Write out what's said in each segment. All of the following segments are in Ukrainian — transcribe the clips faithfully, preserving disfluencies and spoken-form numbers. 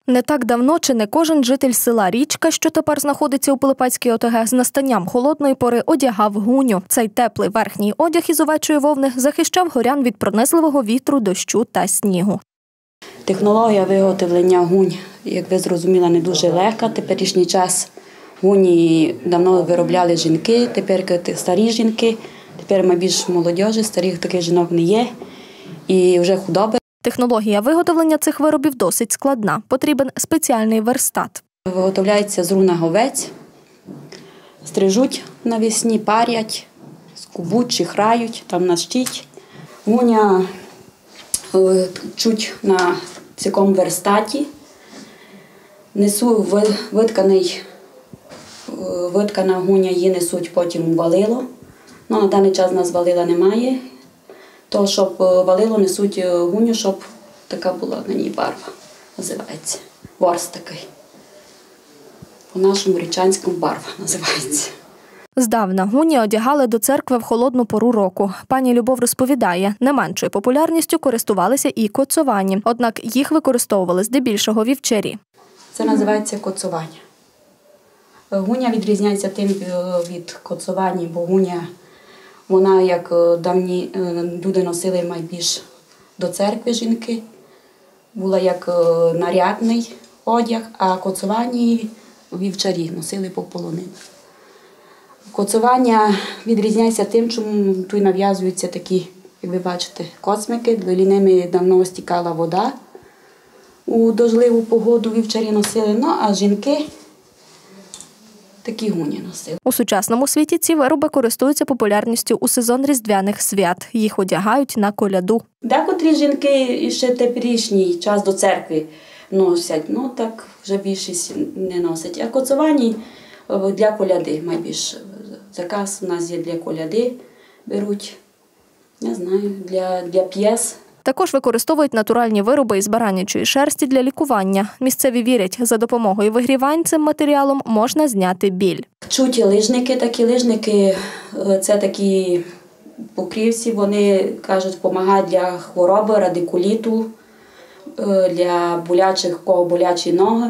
Не так давно чи не кожен житель села Річка, що тепер знаходиться у Пилипецькій ОТГ, з настанням холодної пори одягав гуню. Цей теплий верхній одяг із овечої вовни захищав горян від пронизливого вітру, дощу та снігу. Технологія виготовлення гунь, як ви зрозуміли, не дуже легка. Теперішній час гуні давно виробляли жінки, тепер старі жінки, тепер ми більш молодіжі, старих таких жінок не є і вже худоби. Технологія виготовлення цих виробів досить складна. Потрібен спеціальний верстат. Виготовляється з руна овець, стрижуть навесні, парять, скубуть, чихрають, там нащить. Гуня чуть на цьому верстаті. Несу витканий, виткана гуня, її несуть потім у валило. Ну, на даний час у нас валила немає. То, щоб валило, несуть гуню, щоб така була на ній барва, називається. Ворс такий. По-нашому річанському барва називається. Здавна гуні одягали до церкви в холодну пору року. Пані Любов розповідає, не меншою популярністю користувалися і коцовані. Однак їх використовували здебільшого вівчарі. Це називається коцування. Гуня відрізняється тим від коцування, бо гуня, вона, як давні люди носили найбільш до церкви жінки, була як нарядний одяг, а коцування вівчарі носили по полонину. Коцування відрізняється тим, чому тут нав'язуються такі, як ви бачите, коцмики, ними давно стікала вода. У дождливу погоду вівчарі носили, ну а жінки такі гуні носили. У сучасному світі ці вироби користуються популярністю у сезон різдвяних свят. Їх одягають на коляду. Декотрі жінки ще теперішній час до церкви носять, ну так вже більшість не носять. А коцовані для коляди найбільше. Заказ у нас є для коляди, беруть, не знаю, для, для п'єс. Також використовують натуральні вироби із баранячої шерсті для лікування. Місцеві вірять, за допомогою вигрівань цим матеріалом можна зняти біль. Чуті лижники, такі лижники, це такі покрівці, вони, кажуть, допомагають для хвороби, радикуліту, для болячих, в кого болячі ноги.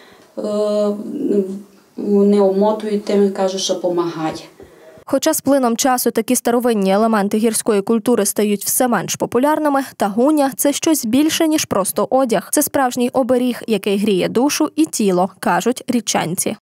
Вони обмотують тим, кажуть, що допомагає. Хоча з плином часу такі старовинні елементи гірської культури стають все менш популярними, та гуня – це щось більше, ніж просто одяг. Це справжній оберіг, який гріє душу і тіло, кажуть річанці.